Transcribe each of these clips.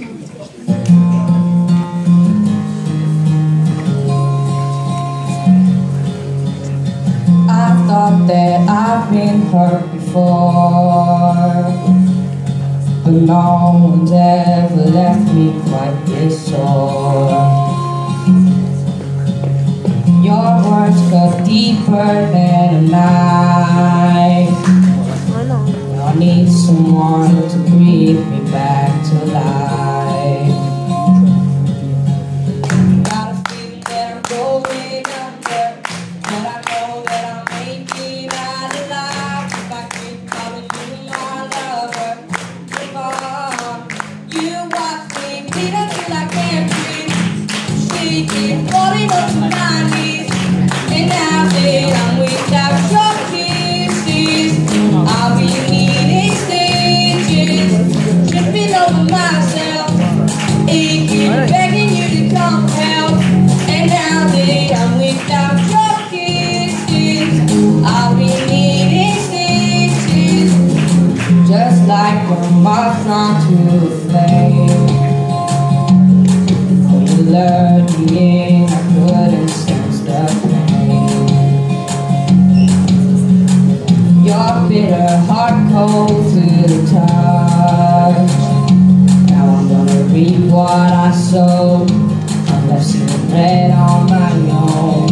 I thought that I've been hurt before, but no one's ever left me quite this sore. Your words cut deeper than a knife. I need someone to breathe me back to life. Got a feeling that I'm going under, but I know that I'll make it out alive if I keep calling you my lover. Come on, you watch me bleed until I can't breathe, shaking, falling onto my knees. And now that I'm without your kisses, I'll be needing stitches, tripping over myself, aching, begging you to come help. And now that I'm without your kisses, I'll be needing stitches, just like a moth onto a flame. When you lured me in, I couldn't sense the pain. Your bitter heart cold to the touch. Now I'm gonna reap what I sowed. I'm left seeing red on my own.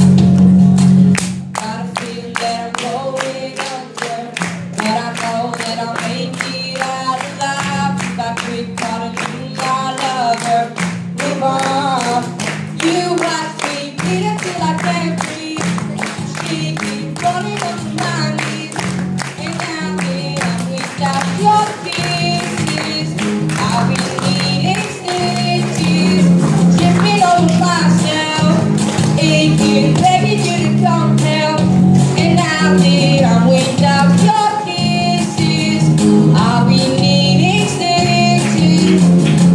Got a feeling that I'm going under, but I know that I'll make it out alive if I quit calling you my lover. Move on, you watch me bleed until I can't breathe, shaking, falling on my knees. And now that I'm without your kisses, I'll be needing stitches, tripping over myself, aching, begging you to come help. And now that I'm without your kisses, I'll be needing stitches.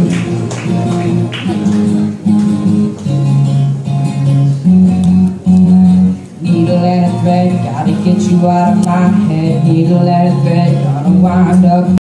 Needle and a thread, gotta get you out of my head. Needle and a thread, gonna wind up